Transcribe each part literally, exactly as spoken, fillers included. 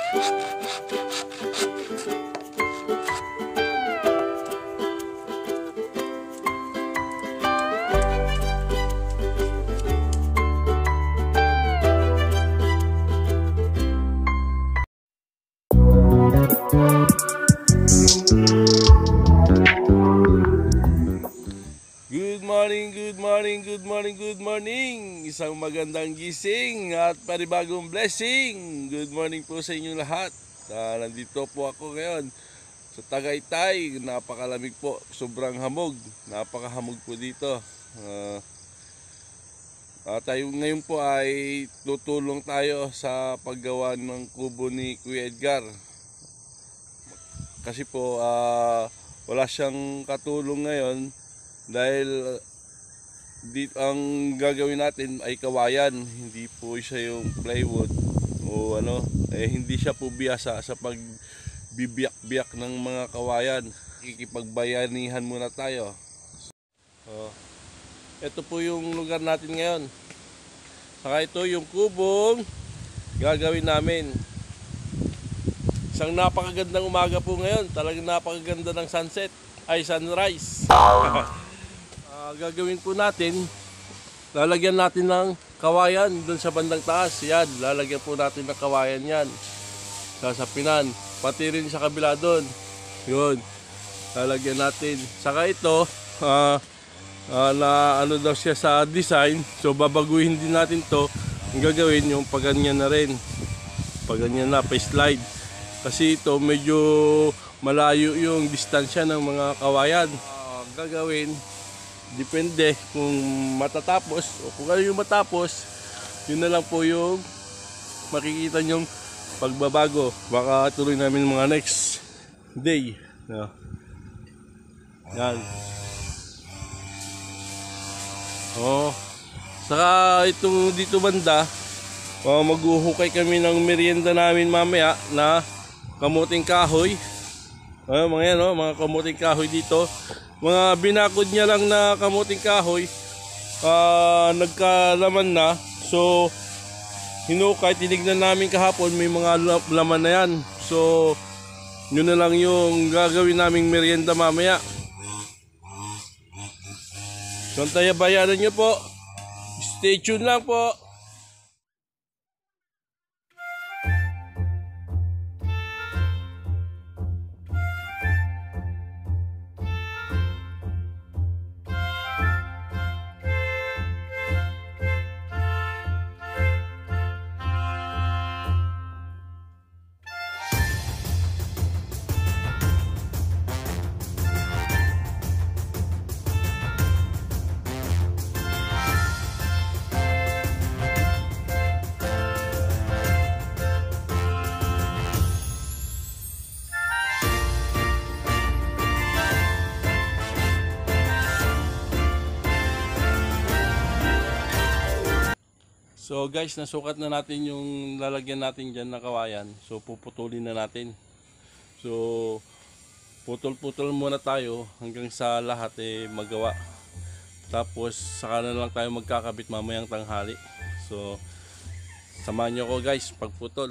Good morning, good morning, good morning, good morning. Isang magandang gising at panibagong blessing. Good morning po sa inyong lahat. Uh, nandito po ako ngayon sa Tagaytay. Napakalamig po, sobrang hamog. Napakahamog po dito. Uh, uh, tayo ngayon po ay tutulong tayo sa paggawa ng kubo ni Kuya Edgar. Kasi po uh, wala siyang katulong ngayon. Dahil dito ang gagawin natin ay kawayan, hindi po siya yung plywood o ano, eh hindi siya po biyasa sa pagbibiyak-biyak ng mga kawayan. Kikipagbayanihan muna tayo. So, ito po yung lugar natin ngayon. Saka ito yung kubong gagawin namin. Isang napakagandang umaga po ngayon, talagang napakaganda ng sunset, ay sunrise. Uh, gagawin po natin, lalagyan natin ng kawayan doon sa bandang taas. Yan, lalagyan po natin ng kawayan yan. Sasapinan, pati rin sa kabila doon. Yun, lalagyan natin. Saka ito, uh, uh, na ano daw siya sa design. So babaguhin din natin to. Ang gagawin yung paganyan na rin. Paganyan na, pa-slide. Kasi ito medyo malayo yung distansya ng mga kawayan. Uh, gagawin, depende kung matatapos o kung ano yung matapos, yun na lang po yung makikita nyong pagbabago. Baka tuloy namin mga next day. No. Yan. Oh. Saka itong dito banda, uh, maghuhukay kami ng merienda namin mamaya na kamuting kahoy. Uh, mga yan, oh, mga kamuting kahoy dito. Mga binakod niya lang na kamuting kahoy, uh, nagkalaman na. So hinukay, tinignan namin kahapon, may mga laman na yan. So yun na lang yung gagawin naming merienda mamaya. So antabayanan nyo po. Stay tuned lang po. So guys, nasukat na natin yung lalagyan natin dyan na kawayan. So puputulin na natin. So putol-putol muna tayo hanggang sa lahat eh magawa. Tapos saka na lang tayo magkakabit mamayang tanghali. So samahan nyo ko guys pagputol.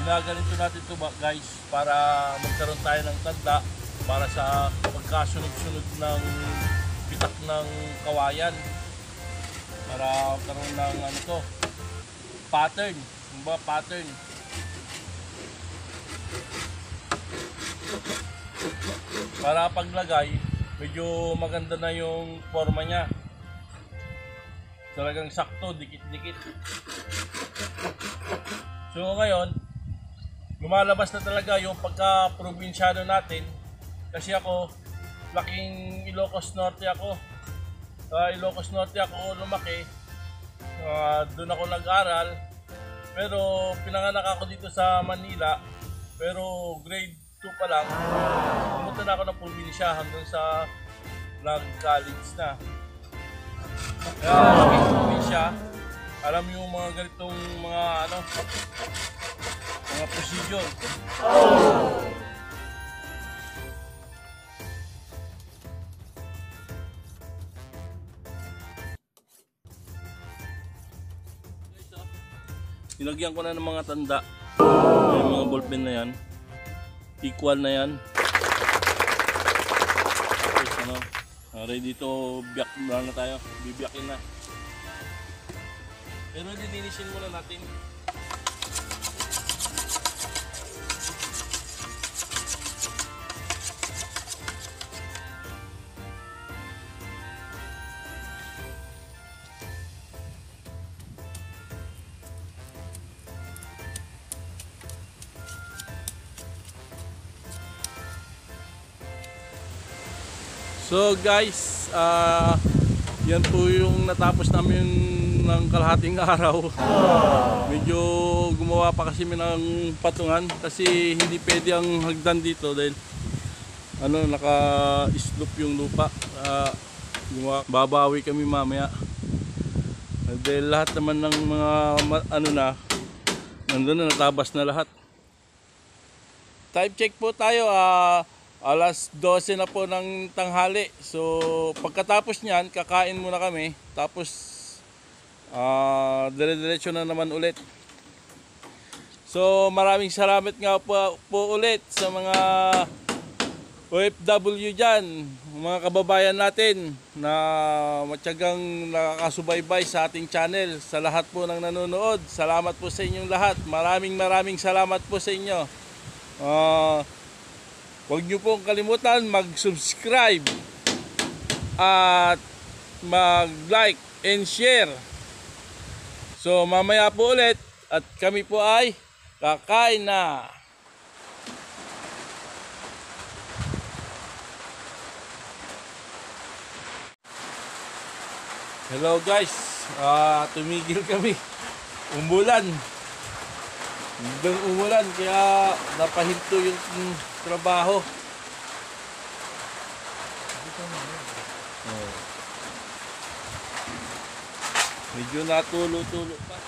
ginaganito natin ito guys para magkaroon tayo ng tanda para sa pagkasunod-sunod ng bitak ng kawayan, para magkaroon ng ano to, pattern, ba pattern. Para paglagay medyo maganda na yung forma niya, talagang sakto, dikit-dikit. So ngayon lumalabas na talaga yung pagka-probinsyano natin, kasi ako laking Ilocos Norte ako. Sa Ilocos Norte ako lumaki, uh, doon ako nag-aral, pero pinanganak ako dito sa Manila, pero grade two pa lang pumunta na ako ng probinsya hanggang sa nag-college na. Kaya sa probinsya, alam yung mga ganitong mga ano, mga procedure. Nilagyan ko na ng mga tanda. Yung mga ballpen na yan, equal na yan. Tapos ano, ready to biyak na tayo, bibiyakin na. Pero dininisin muna natin. So guys, uh, yan po yung natapos namin ng kalahating araw. Medyo gumawa pa kasi ng patungan kasi hindi pwede ang hagdan dito dahil ano, naka-slope yung lupa. Uh, gumawa, babawi kami mamaya. Dahil lahat naman ng mga ano na, nandun na, natabas na lahat. Time check po tayo. Uh, Alas dose na po ng tanghali. So pagkatapos niyan, kakain muna kami. Tapos uh, dire-diretso na naman ulit. So maraming salamat nga po, po ulit sa mga O F W dyan, mga kababayan natin na matyagang nakakasubaybay sa ating channel. Sa lahat po ng nanonood, salamat po sa inyong lahat. Maraming maraming salamat po sa inyo. Uh, Huwag nyo pong kalimutan mag-subscribe at mag-like and share. So mamaya po ulit at kami po ay kakain na. Hello guys, uh, tumigil kami. Umulan. Biglang umulan kaya napahinto yung trabaho. Oh. Medyo natulo-tulo pa.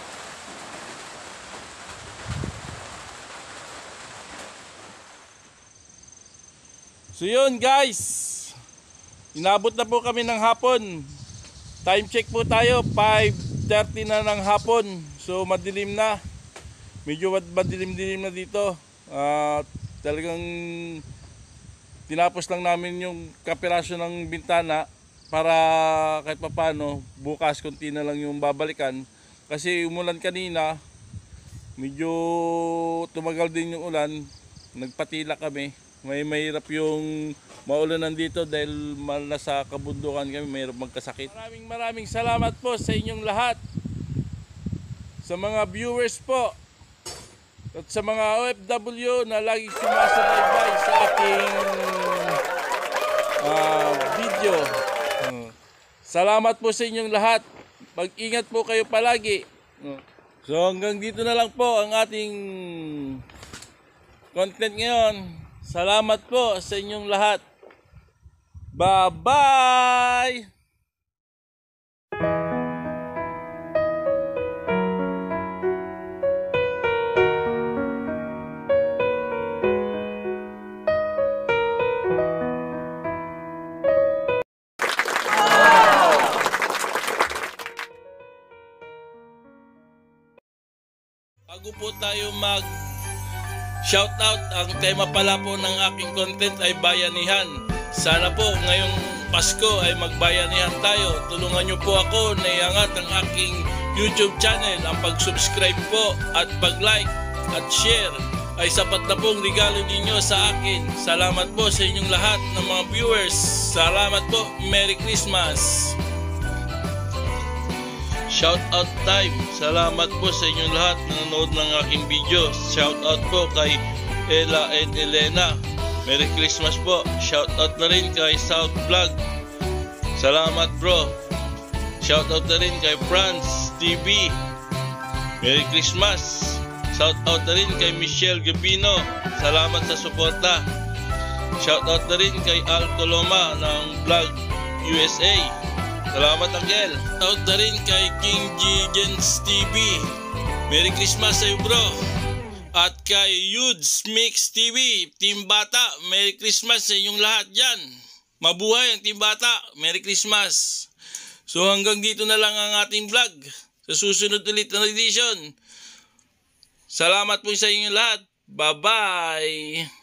So yun guys, inabot na po kami ng hapon. Time check po tayo, five thirty na ng hapon. So madilim na. Medyo madilim-dilim na dito. Uh, talagang tinapos lang namin yung kapirasyo ng bintana para kahit papano bukas konti na lang yung babalikan. Kasi umulan kanina, medyo tumagal din yung ulan, nagpatila kami. May mahirap yung maulanan dito dahil nasa kabundukan kami, mahirap magkasakit. Maraming maraming salamat po sa inyong lahat. Sa mga viewers po at sa mga O F W na lagi sumasabay sa aking uh, video. Uh, salamat po sa inyong lahat. Mag-ingat po kayo palagi. Uh, so hanggang dito na lang po ang ating content ngayon. Salamat po sa inyong lahat. Bye-bye! Bago po tayo mag Shout out, ang tema pala po ng aking content ay bayanihan. Sana po ngayong Pasko ay magbayanihan tayo. Tulungan niyo po ako na iangat ang aking YouTube channel. Ang pag-subscribe po at pag-like at share ay sapat na pong regalo ninyo sa akin. Salamat po sa inyong lahat ng mga viewers. Salamat po. Merry Christmas. Shout out time. Salamat po sa inyong lahat na nanood ng aking video. Shout out po kay Ella and Elena. Merry Christmas po. Shout out na rin kay South Vlog. Salamat bro. Shout out na rin kay Franz T V. Merry Christmas. Shout out na rin kay Michelle Gabino. Salamat sa suporta. Shout out na rin kay Al Coloma ng Vlog U S A. Salamat Angel. Shout out na rin kay King G Gens T V. Merry Christmas sa iyo bro. At kay Yudes Mix T V, Team Bata. Merry Christmas sa inyong lahat dyan. Mabuhay ang Team Bata. Merry Christmas. So hanggang dito na lang ang ating vlog. Sa susunod ulit na edition. Salamat po sa inyong lahat. Bye-bye.